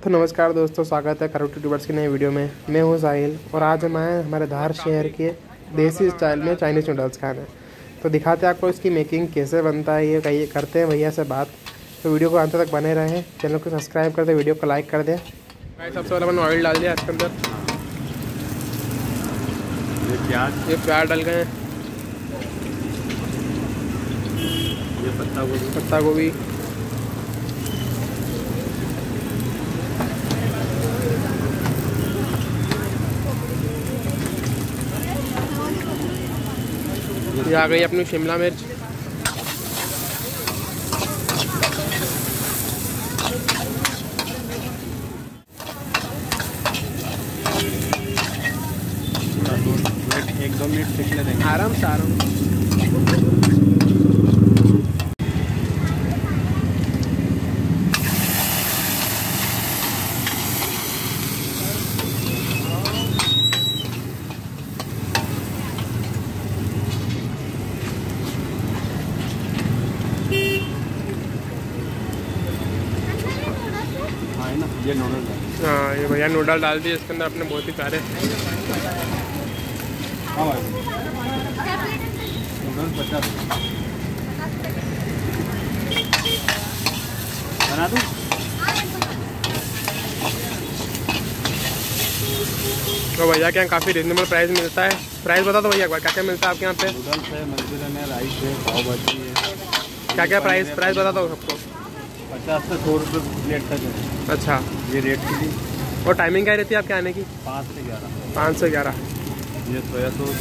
तो नमस्कार दोस्तों, स्वागत है करोड़ यूट्यूबर्स की नई वीडियो में। मैं हूं साहिल और आज हम आए हमारे धार शहर के देसी स्टाइल में चाइनीज़ नूडल्स खाने। तो दिखाते हैं आपको इसकी मेकिंग कैसे बनता है। ये कहिए करते हैं भैया से बात। तो वीडियो को अंत तक बने रहें, चैनल को सब्सक्राइब कर दें, वीडियो को लाइक कर दें। सबसे पहले मैंने ऑयल डाल दिया इसके अंदर। ये प्याज डल गए, ये पत्ता गोभी, ये आ गई अपनी शिमला मिर्च, एक दो मिनट सीख लेंगे आराम से आराम। ये नूडल। हाँ, ये भैया नूडल डाल दिए इसके अंदर अपने, बहुत ही प्यारे। हाँ भाई, नूडल 50 बना दूँ। तो भैया के यहाँ काफ़ी रिजनेबल प्राइस मिलता है। प्राइस बता दो भैया, क्या क्या मिलता है आपके यहाँ पे? नूडल्स है, मंचूरियन है, राइस है, पाव भाजी है। क्या क्या प्राइस बता दो सबको। 50 से 100 रुपये प्लेट तक है। अच्छा, ये रेट की थी। और टाइमिंग क्या रहती है आपके आने की? 5 से 11। 5 से 11। ये सोया सॉस,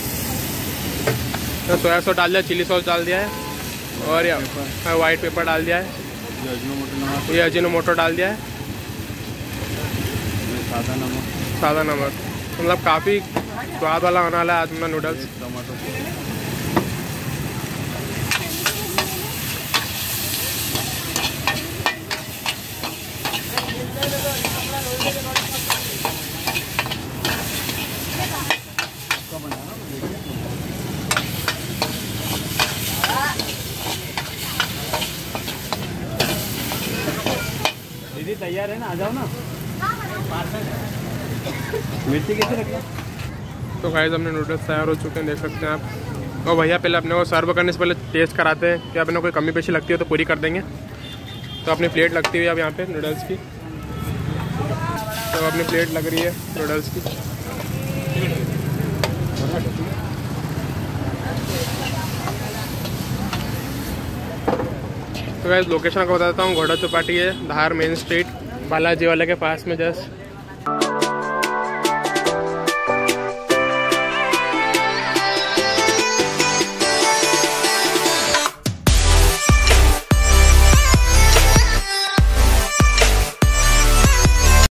तो सोया सॉस डाल दिया, चिली सॉस डाल दिया है, और या वाइट पेपर डाल दिया है, ये अजीनोमोटो नमक, ये अजीनोमोटो डाल दिया है, ये सादा नमक, सादा नमक। मतलब काफ़ी स्वाद वाला होने वाला है आज मेरा नूडल्स। टमाटो। दीदी तैयार है ना, आ जाओ ना। मिर्ची कैसे रखना? तो गाइस हमने नूडल्स तैयार हो चुके हैं, देख सकते हैं आप। और भैया पहले अपने को सर्व करने से पहले टेस्ट कराते हैं कि अपने कोई कमी पेशी लगती है तो पूरी कर देंगे। तो अपनी प्लेट लगती हुई है अब यहाँ पे नूडल्स की। तो अपनी प्लेट लग रही है नूडल्स की। तो गाइस लोकेशन को बताता हूँ, घोड़ा चौपाटी है, धार मेन स्ट्रीट, बालाजी वाले के पास में जस्ट।